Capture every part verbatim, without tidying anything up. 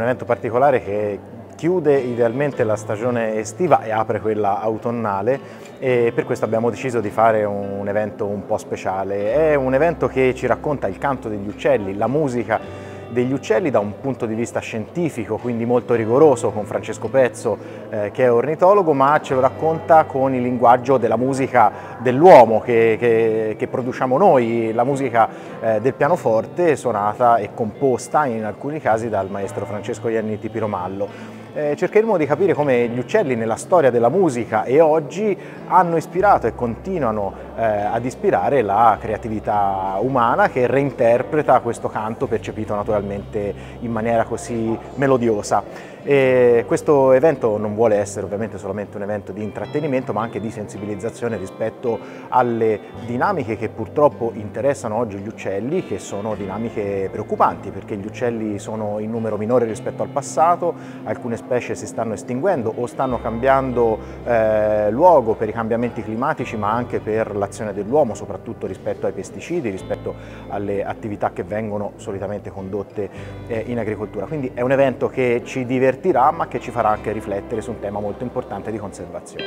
evento particolare che chiude idealmente la stagione estiva e apre quella autunnale, e per questo abbiamo deciso di fare un evento un po' speciale. È un evento che ci racconta il canto degli uccelli, la musica degli uccelli da un punto di vista scientifico, quindi molto rigoroso, con Francesco Pezzo eh, che è ornitologo, ma ce lo racconta con il linguaggio della musica dell'uomo che, che, che produciamo noi, la musica eh, del pianoforte suonata e composta in alcuni casi dal maestro Francesco Ianniti Piromallo. Eh, cercheremo di capire come gli uccelli nella storia della musica e oggi hanno ispirato e continuano eh, ad ispirare la creatività umana, che reinterpreta questo canto percepito naturalmente in maniera così melodiosa. E questo evento non vuole essere ovviamente solamente un evento di intrattenimento, ma anche di sensibilizzazione rispetto alle dinamiche che purtroppo interessano oggi gli uccelli, che sono dinamiche preoccupanti, perché gli uccelli sono in numero minore rispetto al passato, alcune specie si stanno estinguendo o stanno cambiando eh, luogo per i cambiamenti climatici, ma anche per l'azione dell'uomo, soprattutto rispetto ai pesticidi, rispetto alle attività che vengono solitamente condotte eh, in agricoltura. Quindi è un evento che ci divertirà, ma che ci farà anche riflettere su un tema molto importante di conservazione.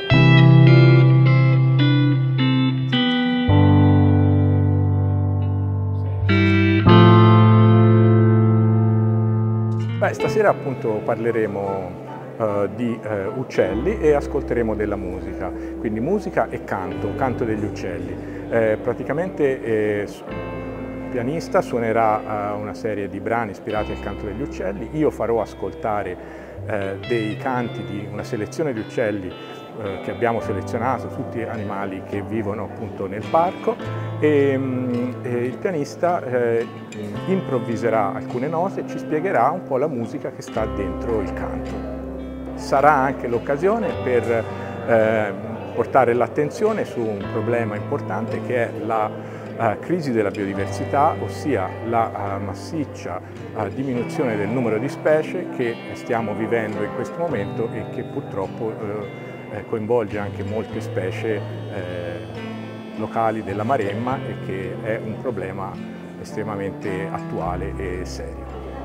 Beh, stasera appunto parleremo uh, di uh, uccelli e ascolteremo della musica, quindi musica e canto, canto degli uccelli. Eh, praticamente eh, il pianista suonerà uh, una serie di brani ispirati al canto degli uccelli, io farò ascoltare eh, dei canti di una selezione di uccelli eh, che abbiamo selezionato, tutti animali che vivono appunto nel parco, e, mh, e il pianista eh, improvviserà alcune note e ci spiegherà un po' la musica che sta dentro il canto. Sarà anche l'occasione per eh, portare l'attenzione su un problema importante che è la Uh, crisi della biodiversità, ossia la uh, massiccia uh, diminuzione del numero di specie che stiamo vivendo in questo momento e che purtroppo uh, eh, coinvolge anche molte specie eh, locali della Maremma e che è un problema estremamente attuale e serio.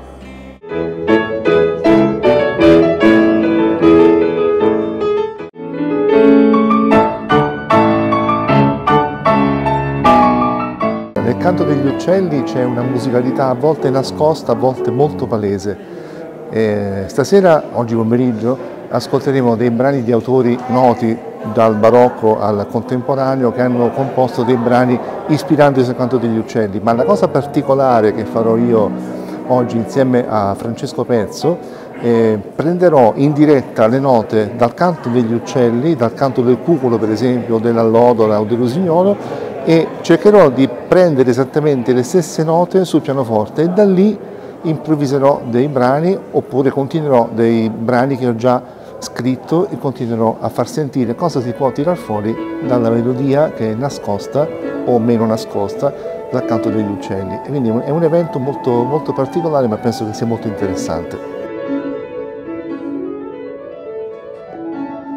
Nel canto degli uccelli c'è una musicalità a volte nascosta, a volte molto palese. E stasera, oggi pomeriggio, ascolteremo dei brani di autori noti dal barocco al contemporaneo che hanno composto dei brani ispirandosi al canto degli uccelli. Ma la cosa particolare che farò io oggi insieme a Francesco Pezzo, eh, prenderò in diretta le note dal canto degli uccelli, dal canto del cuculo per esempio, dell'allodola o dell'usignolo, e cercherò di prendere esattamente le stesse note sul pianoforte e da lì improvviserò dei brani oppure continuerò dei brani che ho già scritto e continuerò a far sentire cosa si può tirar fuori dalla melodia che è nascosta o meno nascosta dal canto degli uccelli. E quindi è un evento molto, molto particolare, ma penso che sia molto interessante.